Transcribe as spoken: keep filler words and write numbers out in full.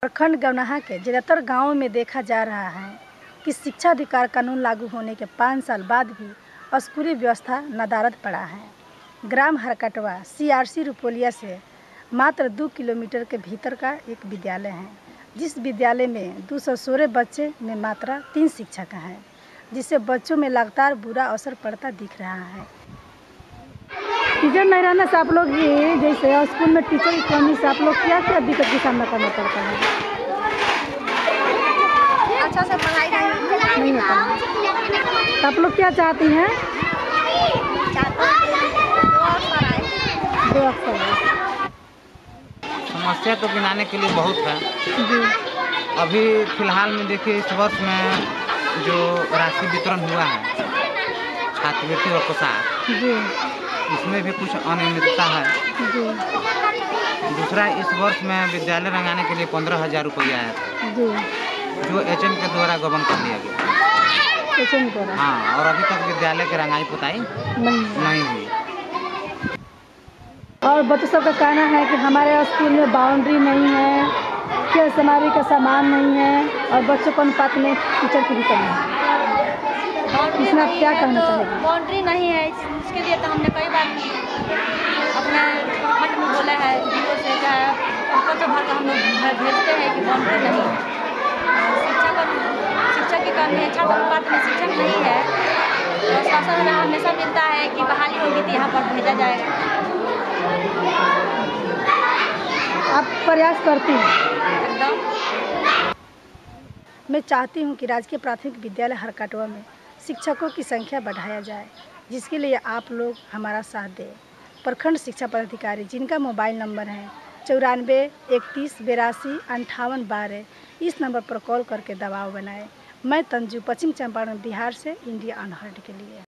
प्रखंड गौनाहा के ज़्यादातर गाँवों में देखा जा रहा है कि शिक्षा अधिकार कानून लागू होने के पाँच साल बाद भी स्कूली व्यवस्था नदारद पड़ा है। ग्राम हरकटवा सीआरसी रुपोलिया से मात्र दो किलोमीटर के भीतर का एक विद्यालय है, जिस विद्यालय में दो सौ सोलह बच्चे में मात्र तीन शिक्षक हैं, जिससे बच्चों में लगातार बुरा असर पड़ता दिख रहा है। टीचर नहीं रहने से आप लोग ये जैसे स्कूल में टीचर की कमी से आप लोग क्या क्या दिक्कत का सामना करना पड़ता है? अच्छा से पढ़ाई नहीं होता है। तो आप लोग क्या चाहती हैं? दो अक्षर है। समस्या तो गिनाने के लिए बहुत है जी। अभी फिलहाल में देखिए इस वर्ष में जो राशि वितरण हुआ है छात्रवृत्ति और पोशाक जी, इसमें भी कुछ अनियमितता है। जी, दूसरा इस वर्ष में विद्यालय रंगाने के लिए पंद्रह हजार रुपया है जी, जो एचएम के द्वारा गबन कर दिया गया। एचएम द्वारा? हाँ, और अभी तक विद्यालय की रंगाई पुताई नहीं नहीं हुई। और बच्चों सब का कहना है कि हमारे स्कूल में बाउंड्री नहीं है, खेल समारी का सामान नहीं है और बच्चों को अनुपात में टीचर की भी कमी है। इसमें आप क्या कहना चाहेंगे? बाउंड्री नहीं है, इसके लिए तो हमने कई बार अपने खंड में बोला है, जिसको से क्या है पत्र भर कर हम लोग भेजते हैं कि बाउंड्री नहीं है। शिक्षक शिक्षक की कमी है, छात्र अनुपात में शिक्षक नहीं है, तो शासन में हमेशा मिलता है कि बहाली होगी तो यहाँ पर भेजा जाएगा। आप प्रयास करती हैं? एकदम। मैं चाहती हूँ कि राजकीय प्राथमिक विद्यालय हरकटवा में शिक्षकों की संख्या बढ़ाया जाए, जिसके लिए आप लोग हमारा साथ दें। प्रखंड शिक्षा पदाधिकारी जिनका मोबाइल नंबर है चौरानवे इकतीस बेरासी अंठावन बारह, इस नंबर पर कॉल करके दबाव बनाएं। मैं तंजू, पश्चिम चंपारण, बिहार से इंडिया अनहर्ड के लिए।